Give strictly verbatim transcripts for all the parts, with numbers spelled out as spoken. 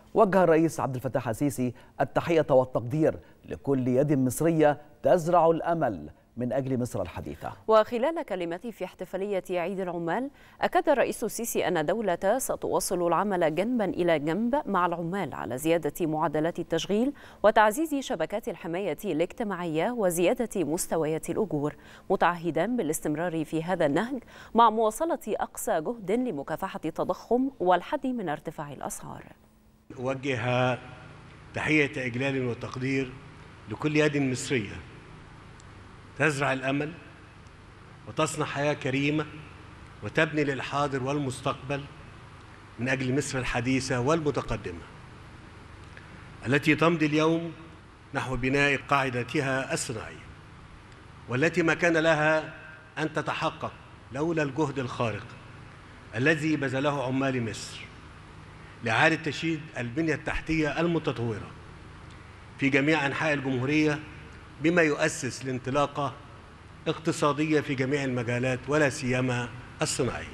وجه الرئيس عبد الفتاح السيسي التحية والتقدير لكل يد مصرية تزرع الأمل من أجل مصر الحديثة. وخلال كلمته في احتفالية عيد العمال، أكد الرئيس السيسي أن دولته ستواصل العمل جنبا إلى جنب مع العمال على زيادة معدلات التشغيل وتعزيز شبكات الحماية الاجتماعية وزيادة مستويات الأجور، متعهدا بالاستمرار في هذا النهج مع مواصلة أقصى جهد لمكافحة التضخم والحد من ارتفاع الأسعار. أوجه تحية إجلال وتقدير لكل يد مصرية تزرع الأمل وتصنع حياة كريمة وتبني للحاضر والمستقبل من أجل مصر الحديثة والمتقدمة التي تمضي اليوم نحو بناء قاعدتها الصناعية، والتي ما كان لها أن تتحقق لولا الجهد الخارق الذي بذله عمال مصر لإعادة تشييد البنية التحتية المتطورة في جميع أنحاء الجمهورية، بما يؤسس لانطلاقة اقتصادية في جميع المجالات ولا سيما الصناعية.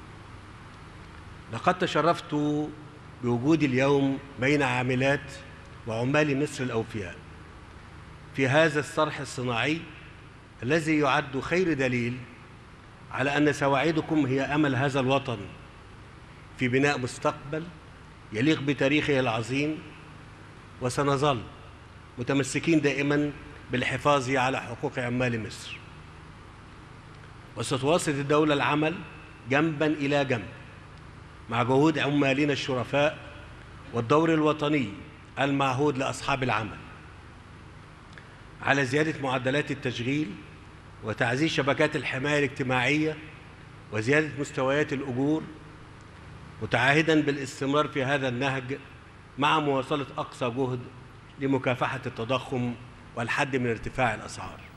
لقد تشرفت بوجودي اليوم بين عاملات وعمال مصر الأوفياء في هذا الصرح الصناعي الذي يعد خير دليل على أن سواعدكم هي أمل هذا الوطن في بناء مستقبل يليق بتاريخه العظيم، وسنظل متمسكين دائما بالحفاظ على حقوق عمال مصر. وستواصل الدولة العمل جنبا إلى جنب مع جهود عمالنا الشرفاء والدور الوطني المعهود لأصحاب العمل على زيادة معدلات التشغيل وتعزيز شبكات الحماية الاجتماعية وزيادة مستويات الأجور، متعهدا بالاستمرار في هذا النهج مع مواصلة أقصى جهد لمكافحة التضخم والحد من ارتفاع الأسعار.